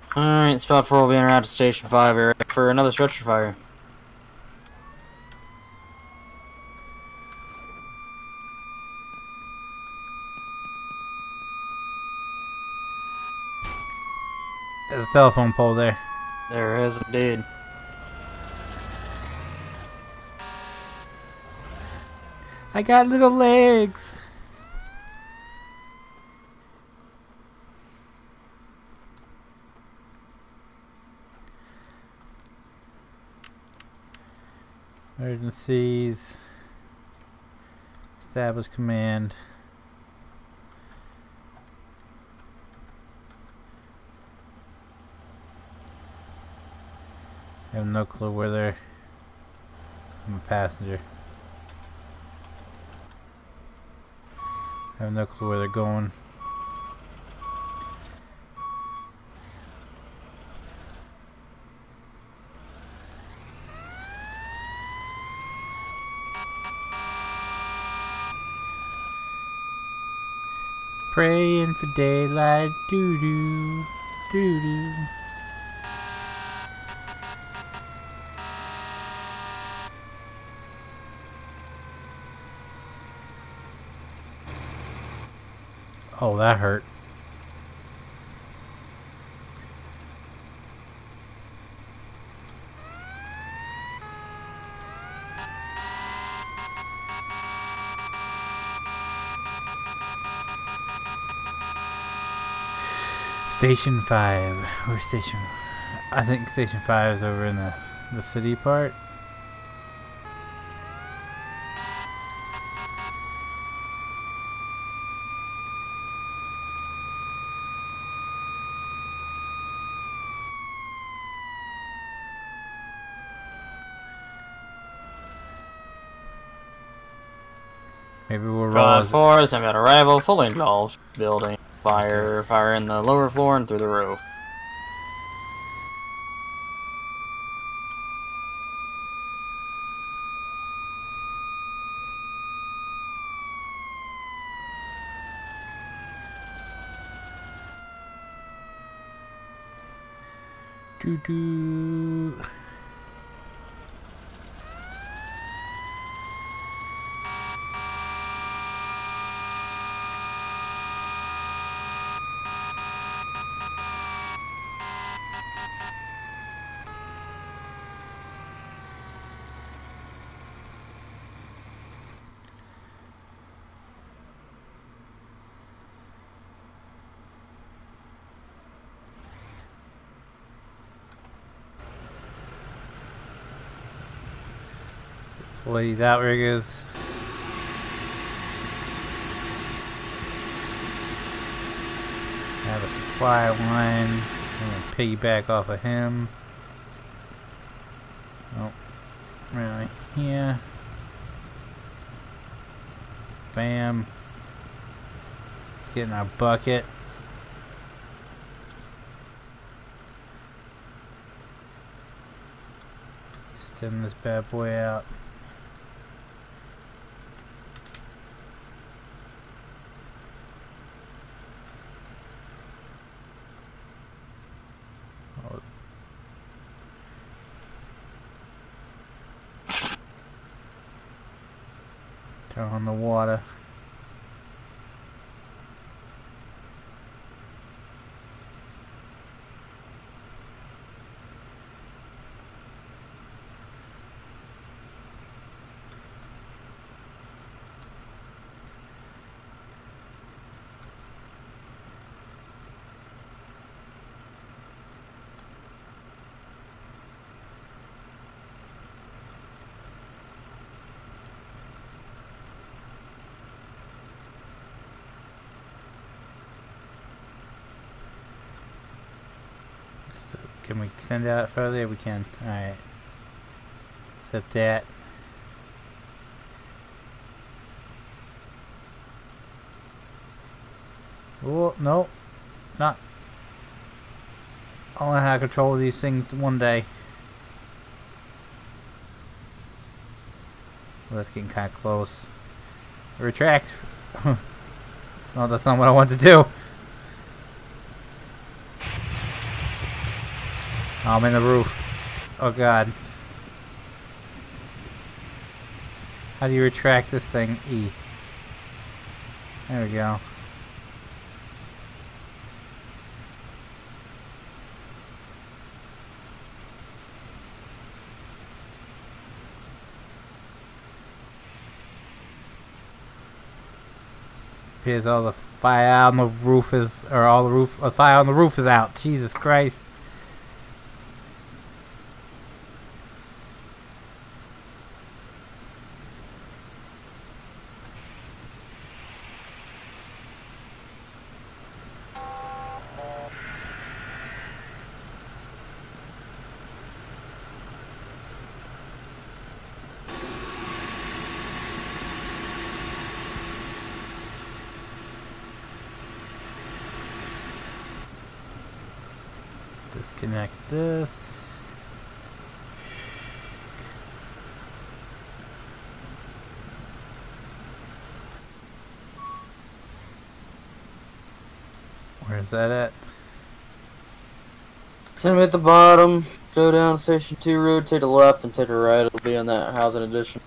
Alright, Spot 4 will be en route to Station 5 area for another structure fire. There's a telephone pole there. There is indeed. I got little legs. Emergencies. Establish command. I have no clue where they're. I'm a passenger. I have no clue where they're going. Praying for daylight, doo-doo, doo-doo. Oh, that hurt. Station 5. Where's Station? I think Station 5 is over in the city part. Maybe we'll roll. 5-4 is on arrival, fully engulfed. Building. Fire in the lower floor and through the roof. Doo-doo. Pull these outriggers. Have a supply line. I'm gonna piggyback off of him. Oh, really? Yeah. Bam. Let's get in our bucket. Extend this bad boy out. Turn on the water. Can we send it out further? We can. Alright. Set that. Oh, no. Not. I'll learn how to control these things one day. Well, that's getting kind of close. Retract. Oh, that's not what I want to do. Oh, I'm in the roof. Oh god. How do you retract this thing? E. There we go. Appears all the fire on the roof is, or all the roof, fire on the roof is out. Jesus Christ. Disconnect this. Where's that at? Send me at the bottom. Go down Station 2 road, take a left, and take a right. It'll be in that housing addition.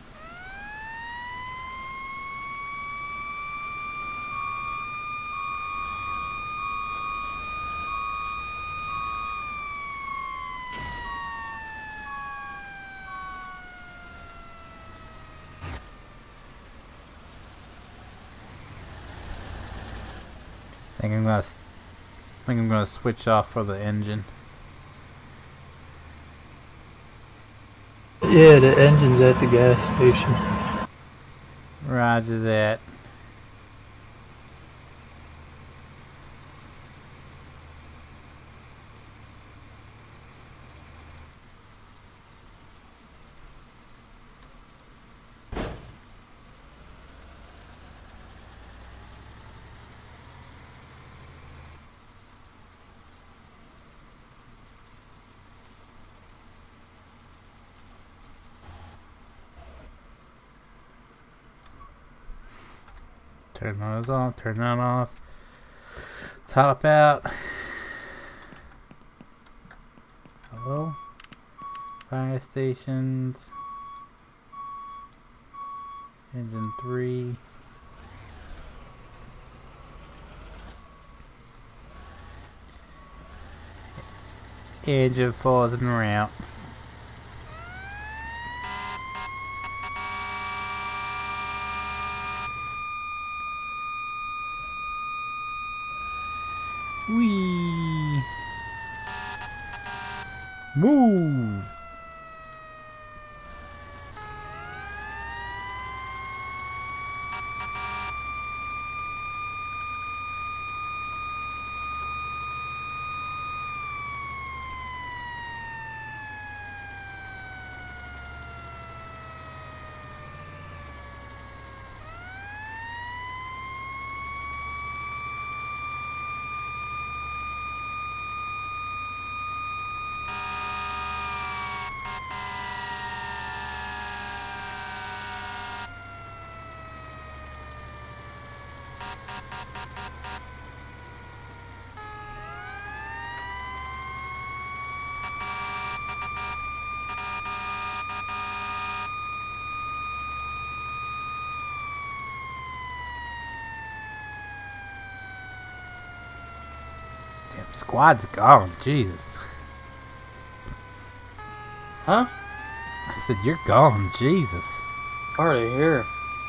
I think I'm gonna switch off for the engine. Yeah, the engine's at the gas station. Roger that. Turn those on, turn that off. Top out. Hello? Fire stations. Engine 3. Engine 4 is en route. Whee! Move! Damn, squad's gone. Jesus. Huh? I said, you're gone. Jesus. Already here.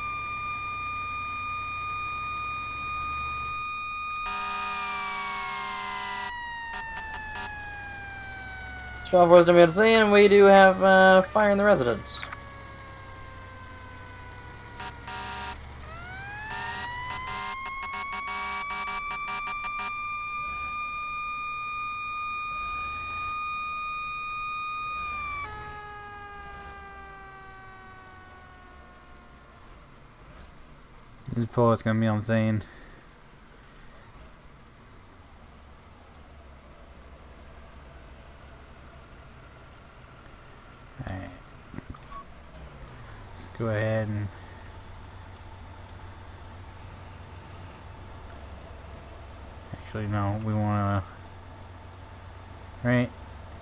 Twelve was to be seen, and we do have fire in the residence. This floor is gonna be insane. Alright. Let's go ahead and actually no, we wanna right.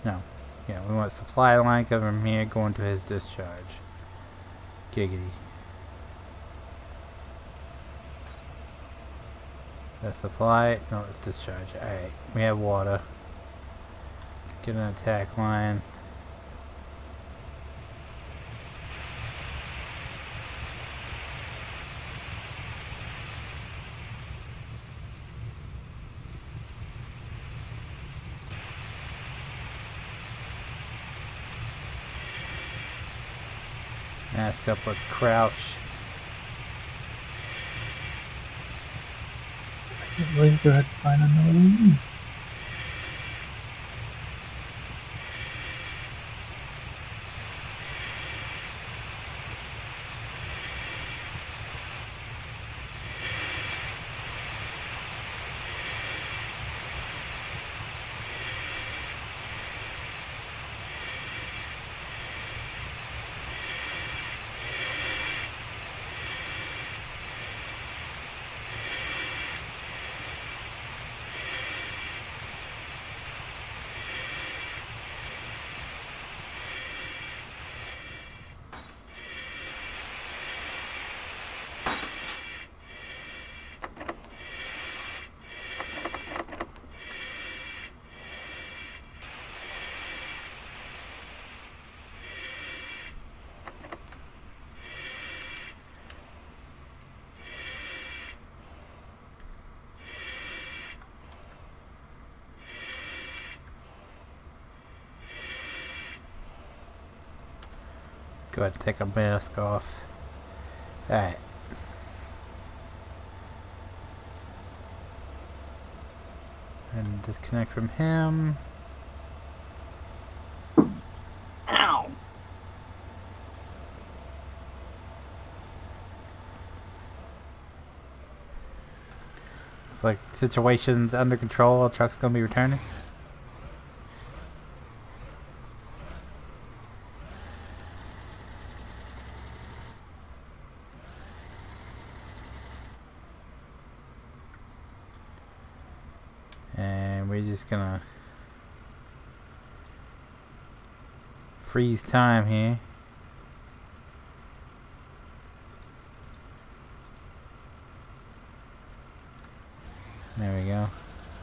No. Yeah, we want supply line coming from here going to his discharge. Giggity. That's supply. No, it's discharge. Alright, we have water. Get an attack line. Mask up, let's crouch. Let's go ahead and find another one. Go ahead and take a mask off. Alright. And disconnect from him. Ow! Looks like situation's under control. Truck's gonna be returning. And we're just gonna freeze time here. There we go.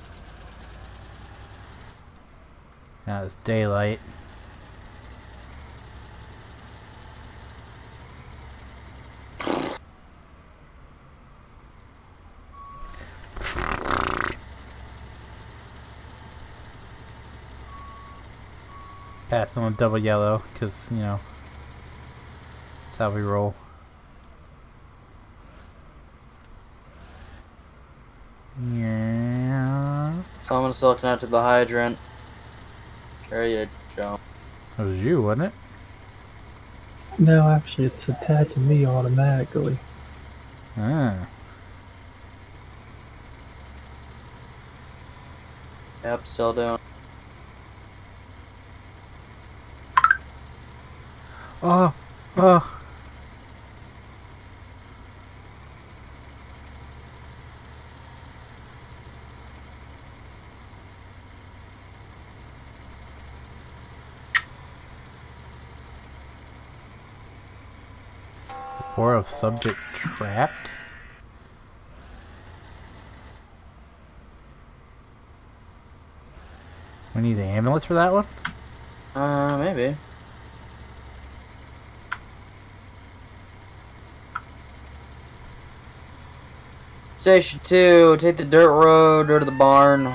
Now it's daylight. Pass on double yellow, because, you know, that's how we roll. Yeah. So I'm gonna still connect to the hydrant. There you go. That was you, wasn't it? No, actually, it's attaching me automatically. Ah. Yep, still doing. Oh, oh. Four of subject trapped. We need an ambulance for that one? Maybe. Station 2, take the dirt road, go to the barn.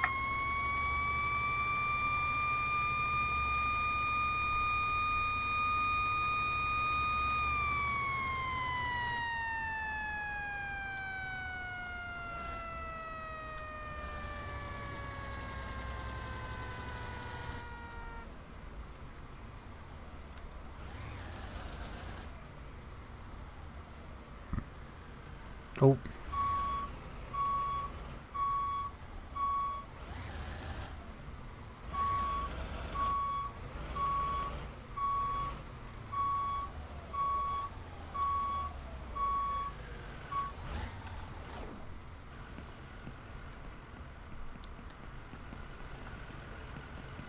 Oh.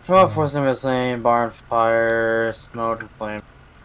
12 was missing, barn fire, smoke and flame.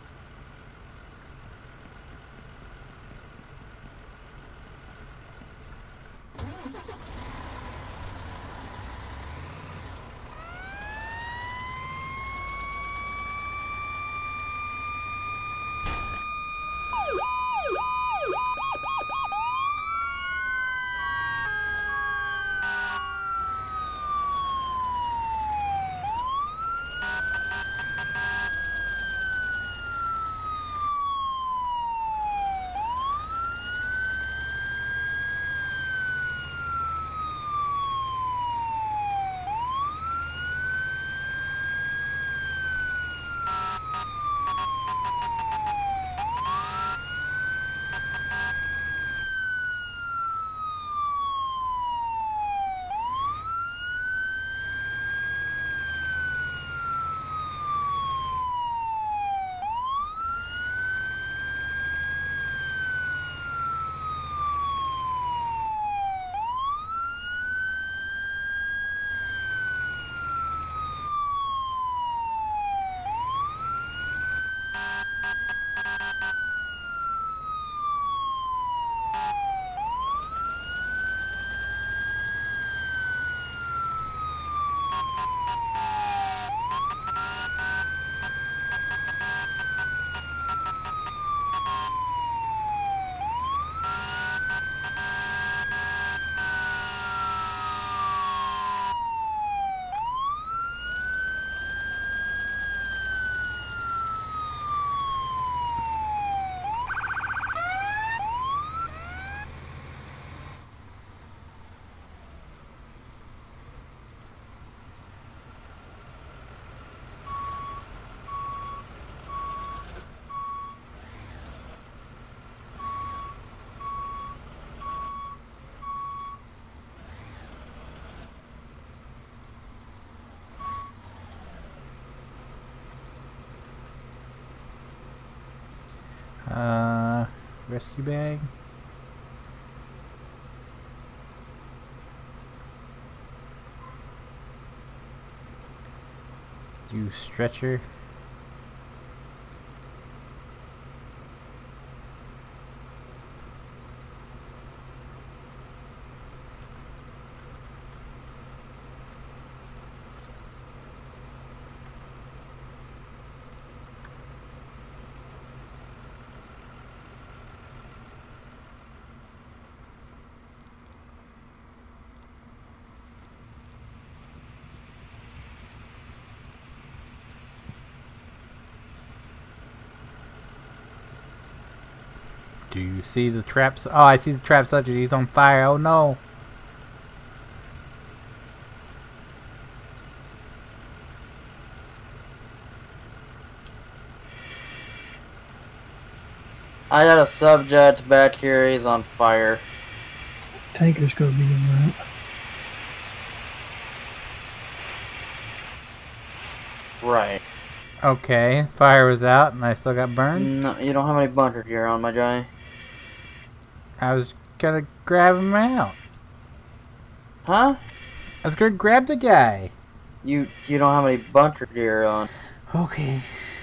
Rescue bag. Use stretcher. Do you see the traps? Oh, I see the trap subject. He's on fire. Oh no. I got a subject back here. He's on fire. Tanker's gonna be in right. Right. Okay, fire was out and I still got burned. No, you don't have any bunker gear on, my guy. I was gonna grab him out. Huh? I was gonna grab the guy. You don't have any bunker gear on. Okay.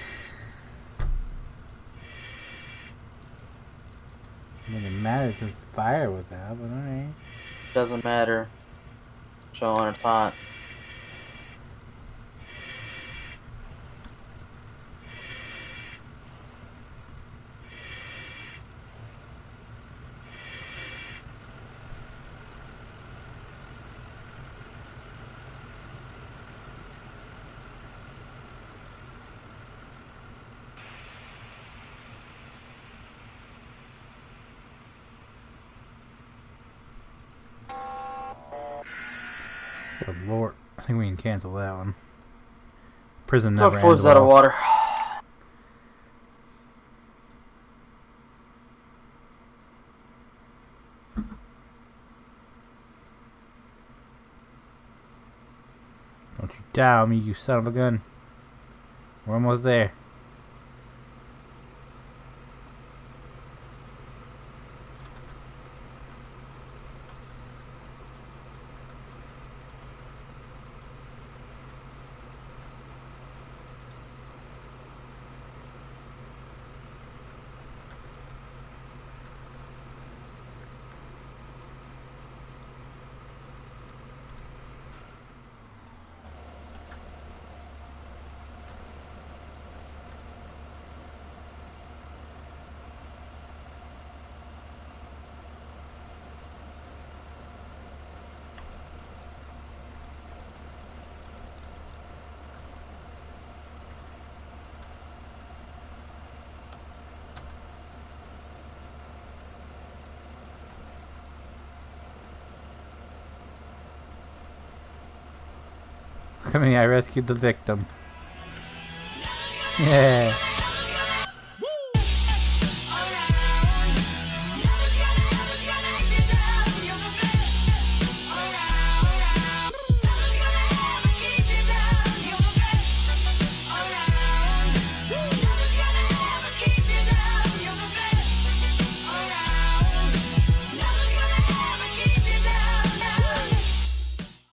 I mean, it mattered since the fire was out, but alright. Doesn't matter. Showing it's hot. Good lord. I think we can cancel that one. Prison never Fuck, ends out of well. water. Don't you die on me, you son of a gun. We're almost there. Look at me, I rescued the victim. Yeah.